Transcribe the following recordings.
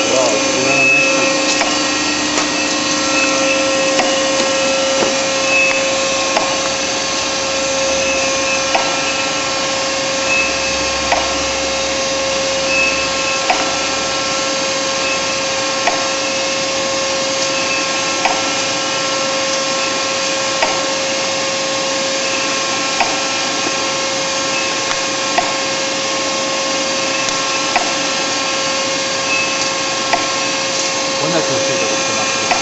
Quando è che è uscito questo nastro qua?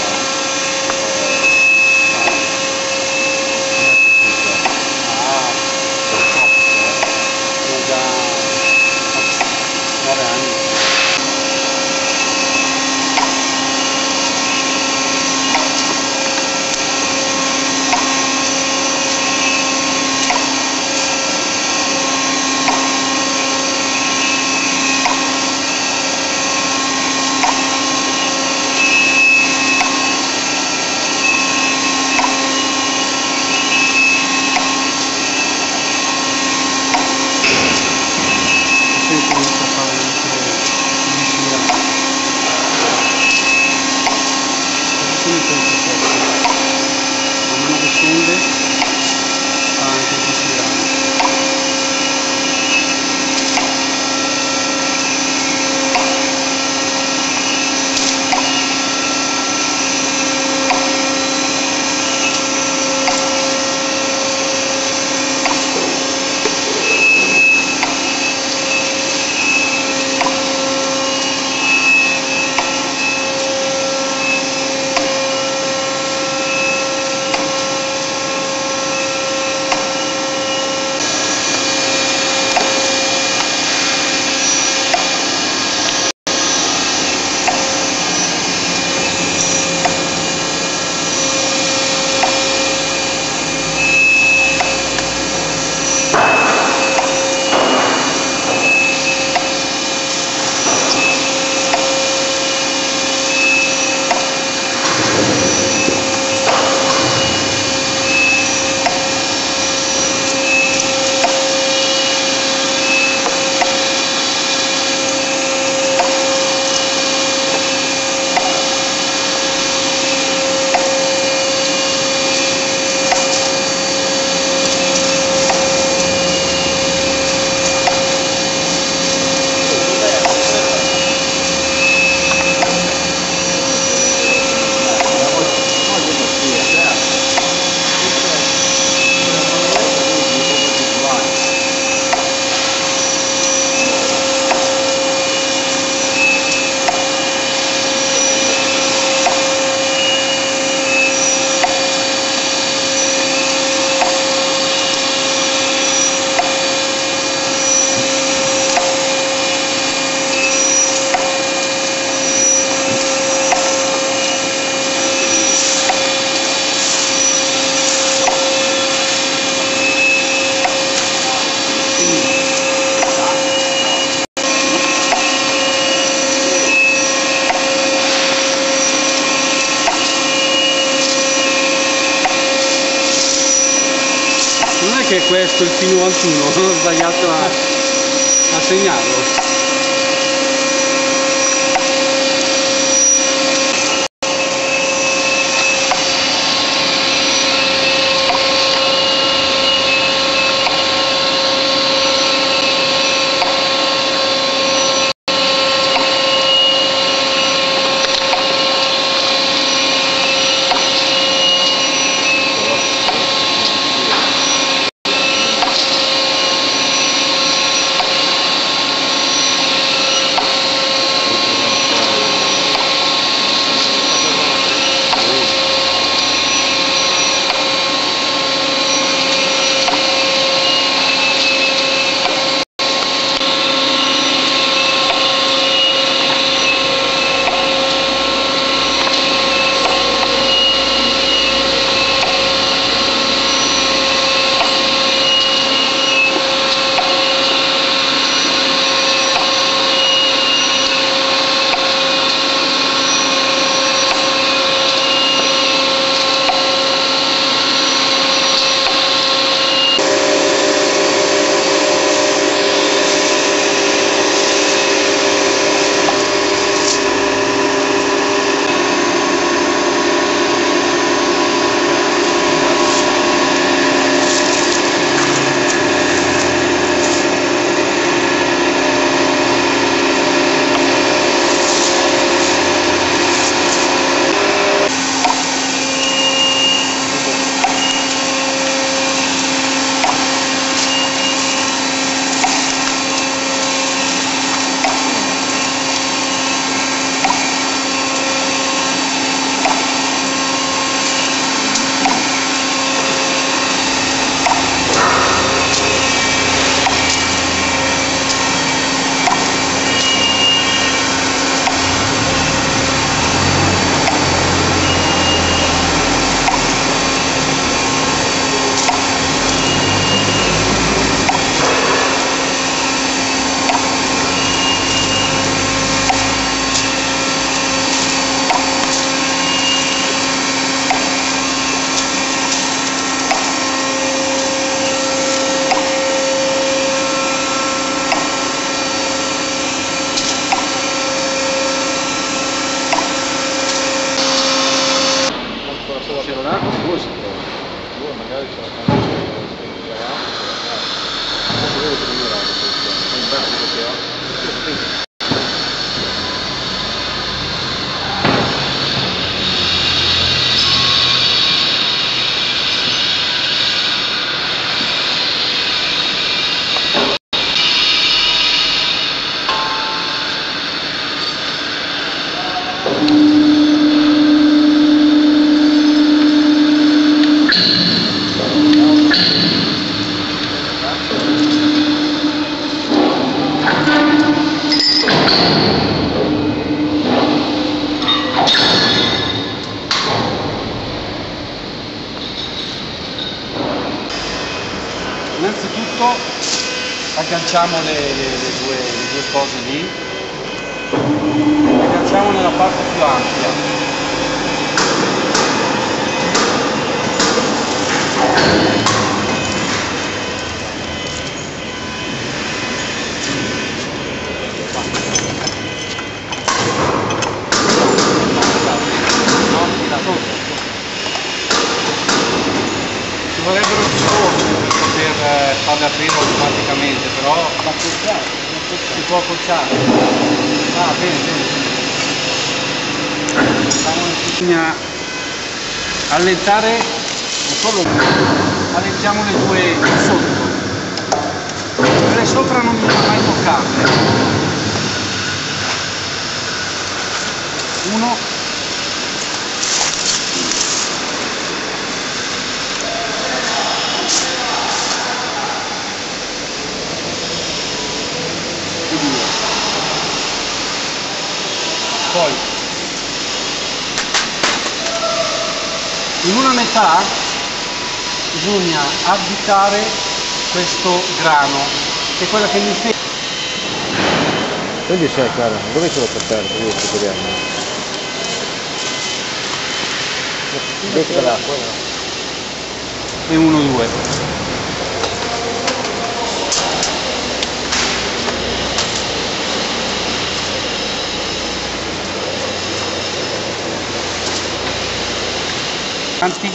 Da 9 anni. Che è questo il P91, non ho sbagliato a segnarlo. Innanzitutto agganciamo le due cose lì, le agganciamo nella parte più ampia. Ci vorrebbero più forze per poter farle aprire automaticamente, però si può accorciare. Ah, bene, bene. Bisogna allentare, non solo, allentiamo le due sotto. Quelle sopra non bisogna mai toccarle. Uno. Poi in una metà bisogna additare questo grano, che è quella che mi fa. Quindi sei Clara, dove ce l'ho per terra? Io superiamo. Invece l'acqua, no? E 1, 2. Avanti.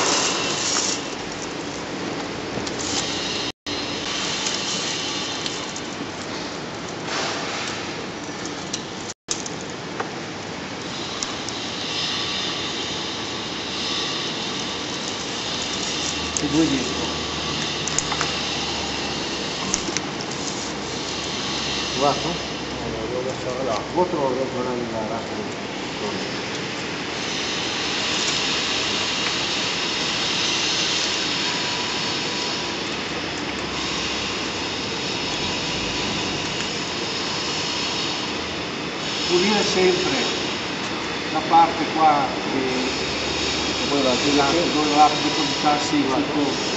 E 2 dietro. Guarda? No, devo lasciare là. Vuotro non è la razza. Pulire sempre la parte qua che dove va a depositarsi tutto